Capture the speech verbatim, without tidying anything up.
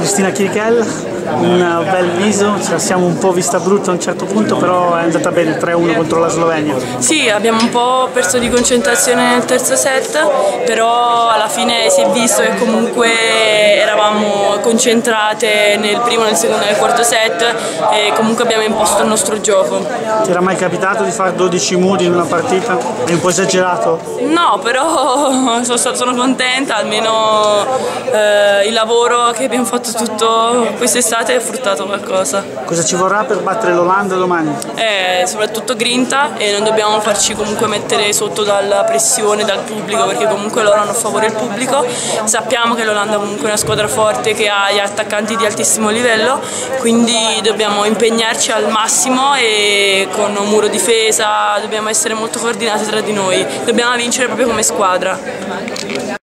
Cristina Chirichella, un bel viso, ce la siamo un po' vista brutta a un certo punto, però è andata bene tre a uno contro la Slovenia. Sì, abbiamo un po' perso di concentrazione nel terzo set, però alla fine si è visto che comunque eravamo concentrate nel primo, nel secondo e nel quarto set e comunque abbiamo imposto il nostro gioco. Ti era mai capitato di fare dodici mudi in una partita? È un po' esagerato? No, però sono contenta, almeno eh, il lavoro che abbiamo fatto tutto quest'estate ha fruttato qualcosa. Cosa ci vorrà per battere l'Olanda domani? Eh, soprattutto grinta e non dobbiamo farci comunque mettere sotto dalla pressione dal pubblico, perché comunque loro hanno a favore il pubblico. Sappiamo che l'Olanda comunque è una squadra forte che ha gli attaccanti di altissimo livello, quindi dobbiamo impegnarci al massimo e con un muro difesa dobbiamo essere molto coordinati tra di noi, dobbiamo vincere proprio come squadra.